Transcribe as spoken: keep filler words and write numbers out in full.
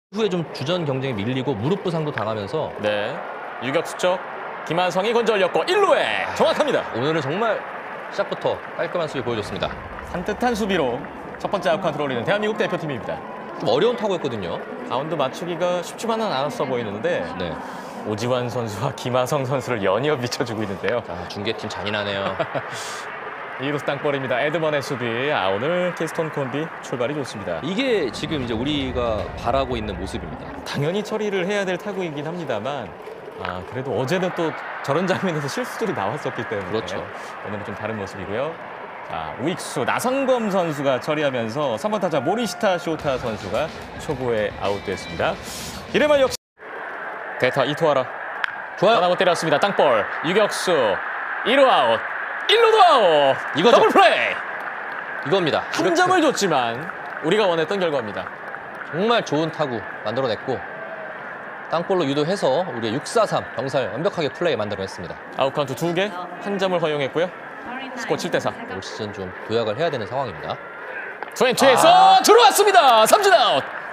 후에 좀 주전 경쟁에 밀리고 무릎 부상도 당하면서 네, 유격수 쪽 김하성이 건져 올렸고 일 루에 정확합니다. 오늘은 정말 시작부터 깔끔한 수비 보여줬습니다. 산뜻한 수비로 첫 번째 아웃 카운트를 올리는 대한민국 대표팀입니다. 좀 어려운 타구였거든요. 바운드 맞추기가 쉽지만은 않았어 보이는데 네. 오지환 선수와 김하성 선수를 연이어 비춰주고 있는데요. 아, 중계팀 잔인하네요. 이루스 땅볼입니다. 에드먼의 수비. 아, 오늘 키스톤 콤비 출발이 좋습니다. 이게 지금 이제 우리가 바라고 있는 모습입니다. 당연히 처리를 해야 될 타구이긴 합니다만 아, 그래도 어제는 또 저런 장면에서 실수들이 나왔었기 때문에 그렇죠. 오늘은 좀 다른 모습이고요. 자, 우익수 나성범 선수가 처리하면서 삼 번 타자 모리시타 쇼타 선수가 초구에 아웃됐습니다. 이래만 역시 대타 이투하라 좋아요. 하나고 때렸습니다. 땅볼 유격수 일 루 아웃 일 루도 아웃 이거죠. 더블 플레이 이겁니다. 한 이렇게 점을 줬지만 우리가 원했던 결과입니다. 정말 좋은 타구 만들어냈고 땅볼로 유도해서 우리의 육 사 삼 병살 완벽하게 플레이 만들어냈습니다. 아웃 카운트 두 개, 한 점을 허용했고요. 스코어 칠 대 사. 올 시즌 좀 도약을 해야 되는 상황입니다. 트웬티에서 아. 들어왔습니다. 삼진 아웃.